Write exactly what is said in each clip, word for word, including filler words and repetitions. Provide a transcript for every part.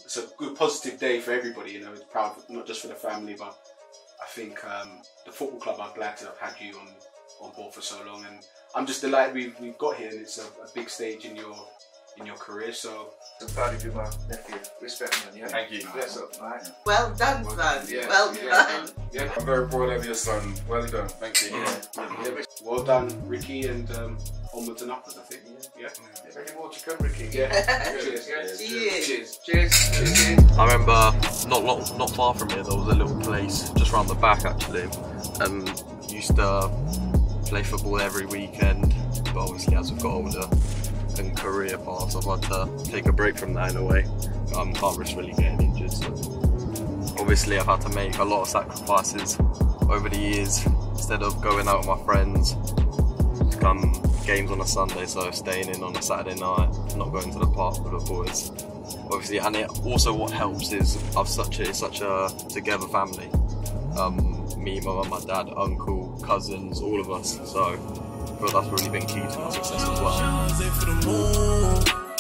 it's a good positive day for everybody. You know, it's proud not just for the family, but I think um, the football club. I'm glad to have had you on on board for so long, and I'm just delighted we've we've got here, and it's a, a big stage in your in your career. So I'm proud of you, my nephew. Respect, man. Yeah. Thank you. Bless up, right? Well done, Well son. done. Yeah. Well Yeah. done. Yeah. I'm very proud of your son. Well done. Thank you. Yeah. Yeah. Yeah. well done, Ricky, and um, onwards and upwards. I think. Yeah. There's any more to come, Ricky? Yeah. Cheers. Cheers. Cheers. Cheers. Cheers. Cheers. I remember not long, not far from here there was a little place just round the back actually, and used to play football every weekend. But obviously as we've got older and career paths, I've had to take a break from that in a way. Um, can't risk really getting injured. So obviously I've had to make a lot of sacrifices over the years. Instead of going out with my friends, to come games on a Sunday, so staying in on a Saturday night, not going to the park with the boys. Obviously, and it also what helps is I've such a such a together family. Um, me, my mum, my dad, uncle, cousins, all of us. So I feel that's really been key to my success as well.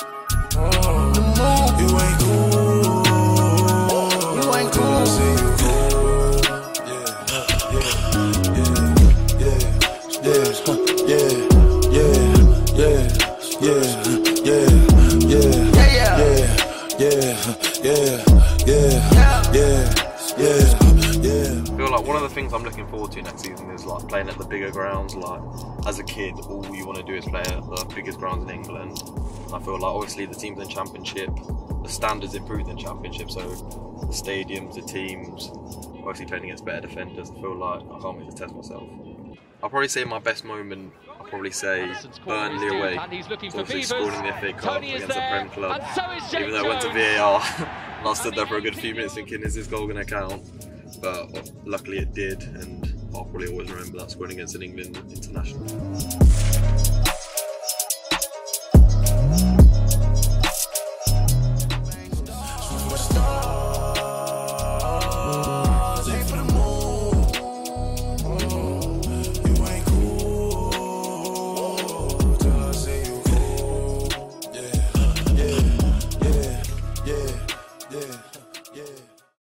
I feel like one of the things I'm looking forward to next season is like playing at the bigger grounds. Like as a kid, all you want to do is play at the biggest grounds in England. I feel like obviously the teams in Championship, the standards improved in Championship, so the stadiums, the teams, obviously playing against better defenders. I feel like I can't wait to test myself. I'll probably say my best moment, I'll probably say Burnley away. Obviously scoring in the F A Cup against the Prem club. Even though I went to V A R and I stood there for a good few minutes thinking, is this goal going to count? But luckily it did, and I'll probably always remember that scoring against an England international.